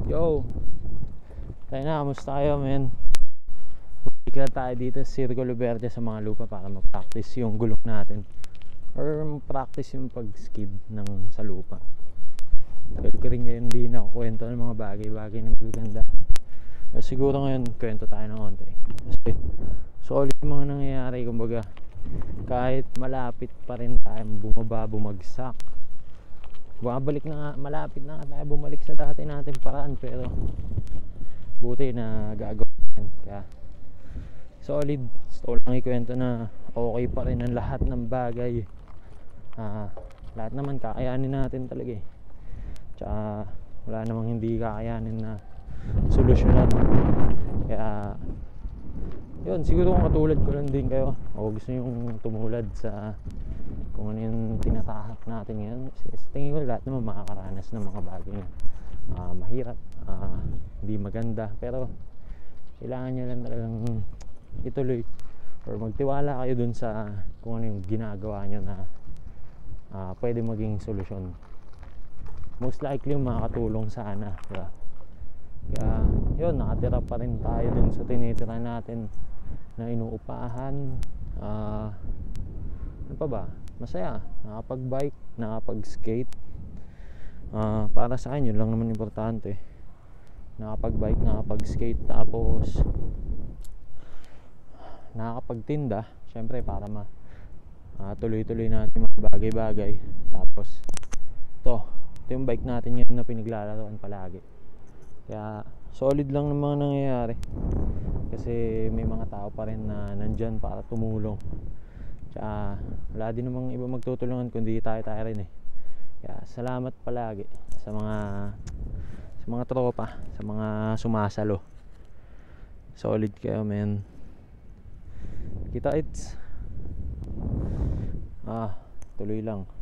Yo, tayo na, kamusta kayo men? Balik lang tayo dito sa Circulo Verde sa mga lupa para mag-practice yung gulong natin or practice yung pag-skid ng sa lupa. Tagal ko rin ngayon di nakukwento ng mga bagay-bagay na magaganda. Siguro ngayon kwento tayo ng konti kasi solid yung mga nangyayari. Kumbaga kahit malapit pa rin tayo bumaba, bumagsak, bumabalik na nga, malapit na nga tayo bumalik sa dati natin paraan, pero buti na gagawin yan. Kaya solid. Gusto lang ikwento na okay pa rin ang lahat ng bagay. Lahat naman kakayanin natin talaga eh. Tsaka wala namang hindi kakayanin na solusyonan. Kaya yun, siguro kung katulad ko lang din kayo o gusto nyo tumulad sa kung ano yung tinatahak natin ngayon, sa tingin ko lahat naman makakaranas ng mga bagay na mahirap, hindi maganda, pero kailangan nyo lang talagang ituloy or magtiwala kayo dun sa kung ano yung ginagawa nyo na pwede maging solusyon. Most likely makakatulong sana, diba? Kaya yun, nakatira pa rin tayo dun sa tinitira natin na inuupahan. Ano pa ba? Masaya, nakapag-bike, nakapag-skate. Para sa akin yun lang naman importante. Nakapag-bike, nakapag-skate, tapos nakakapagtinda, syempre para tuloy-tuloy natin mga bagay-bagay. Tapos ito yung bike natin ngayon na pinaglalaroan palagi. Kaya solid lang ng mga nangyayari kasi may mga tao pa rin na nandyan para tumulong. Tsaka wala din namang iba magtutulungan kundi tayo rin eh. Kaya salamat palagi sa mga tropa, sa mga sumasalo. Solid kayo men. Kita-its. Tuloy lang.